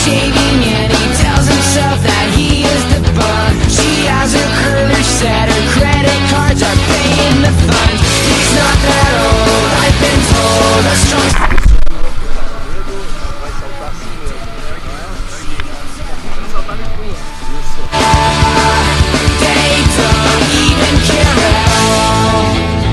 shaving and he tells himself that he is the bug. She has her curler set, her credit cards are paying the funds. He's not that old, I've been told. A strong they don't even care at all.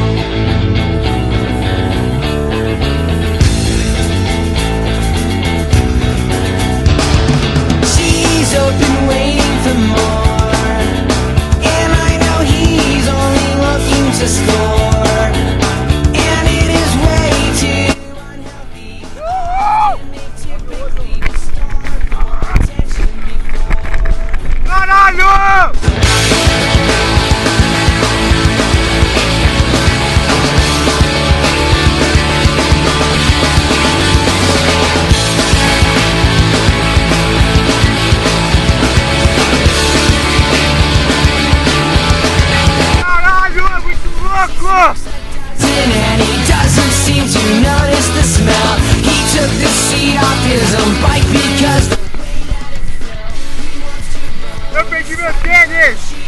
She's open waiting for more, and I know he's only looking to score, and it is way too unhealthy. And they typically start more attention before. Caralho! Caralho, é muito louco! And he doesn't seem to notice the smell. He took the seat off his own bike because the way that it felt, he wants to Eu perdi meu tênis!